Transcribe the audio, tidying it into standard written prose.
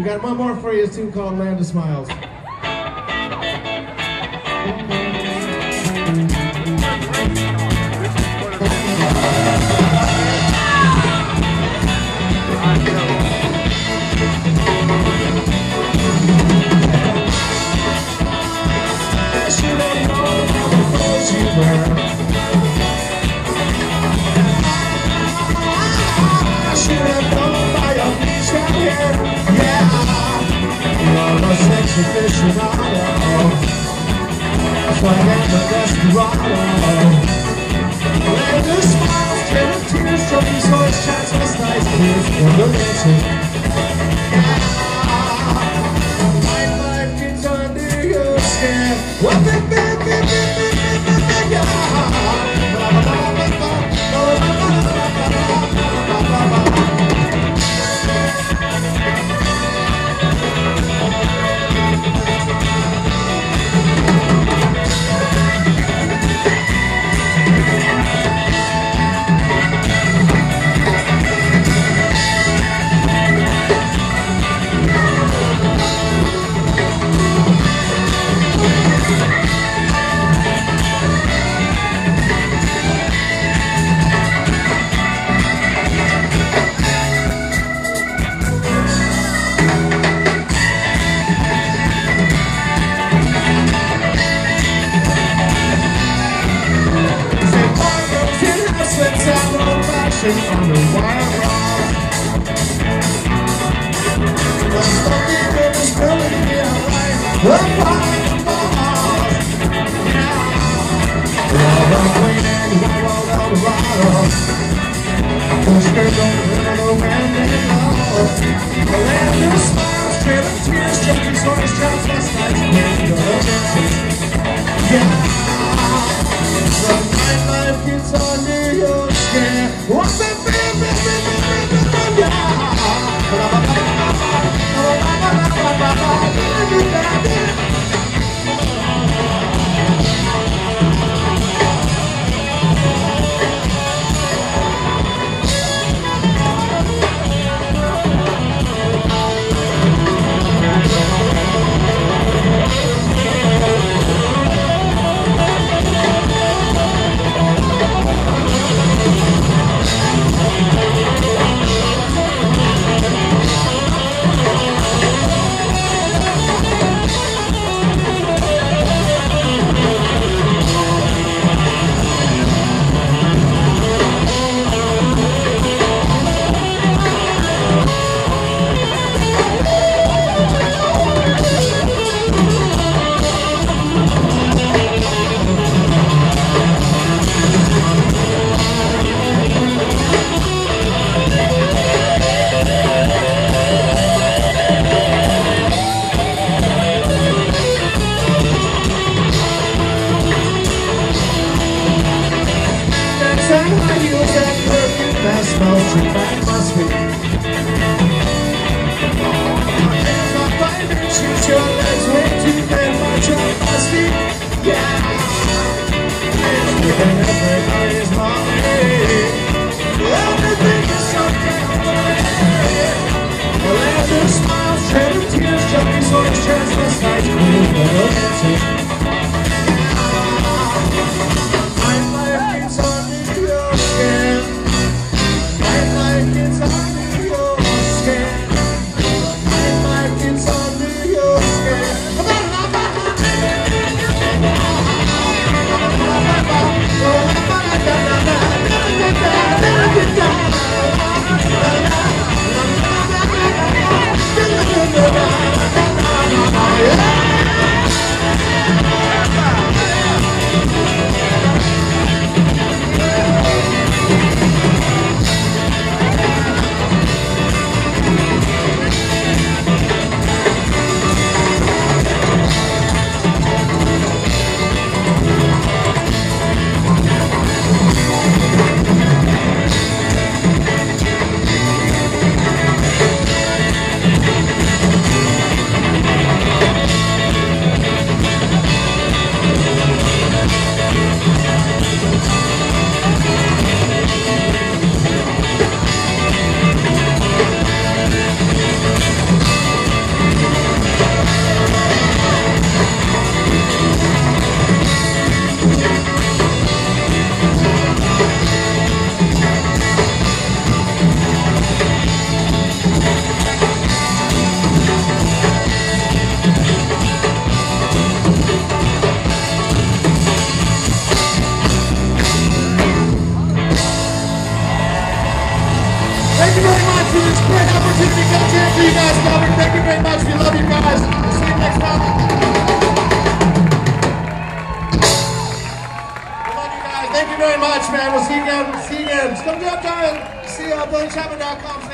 We got one more for you too called Land of Smiles. Aficionado, swag at the Desperado. Land of smiles, tell tears, trophies, horse chats, last night's tears for the dancing. My life gets under your skin. What the on the wire rod. The smoky river's filling me alive. The fire falls. All the queen and the wild Eldorado. Pushers on the little man they love. The land of smiles, trail of tears, junkies, horse chops, last night's queen. Yeah. The nightlife gets under your skin. What's that? It's a great opportunity to come jam for you guys, Melbourne. Thank you very much. We love you guys. See you next time. We love you guys. Thank you very much, man. We'll see you again. Come downtown. See BillyChapman.com.